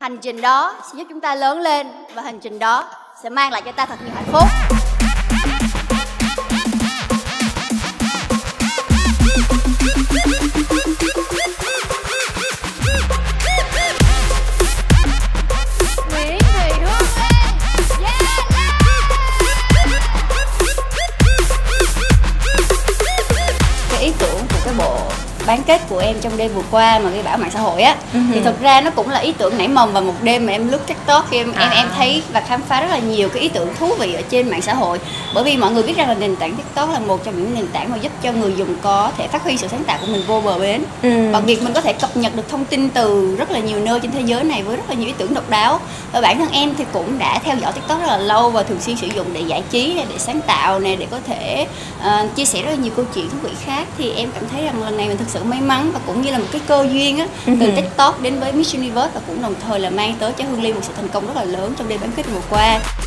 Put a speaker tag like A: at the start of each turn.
A: Hành trình đó sẽ giúp chúng ta lớn lên và hành trình đó sẽ mang lại cho ta thật nhiều hạnh phúc. Nguyễn Thị Hương Lan, yeah! Cái ý tưởng của cái bộ bán kết của em trong đêm vừa qua mà gây bão mạng xã hội á, thì thực ra nó cũng là ý tưởng nảy mầm vào một đêm mà em lướt TikTok, em thấy và khám phá rất là nhiều cái ý tưởng thú vị ở trên mạng xã hội. Bởi vì mọi người biết rằng là nền tảng TikTok là một trong những nền tảng mà giúp cho người dùng có thể phát huy sự sáng tạo của mình vô bờ bến. Bằng việc mình có thể cập nhật được thông tin từ rất là nhiều nơi trên thế giới này với rất là nhiều ý tưởng độc đáo. Và bản thân em thì cũng đã theo dõi TikTok rất là lâu và thường xuyên sử dụng để giải trí, để sáng tạo này, để có thể chia sẻ rất là nhiều câu chuyện thú vị khác. Thì em cảm thấy rằng lần này mình thực sự may mắn và cũng như là một cái cơ duyên á, từ TikTok đến với Miss Universe, và cũng đồng thời là mang tới cho Hương Ly một sự thành công rất là lớn trong đêm bán kết vừa qua.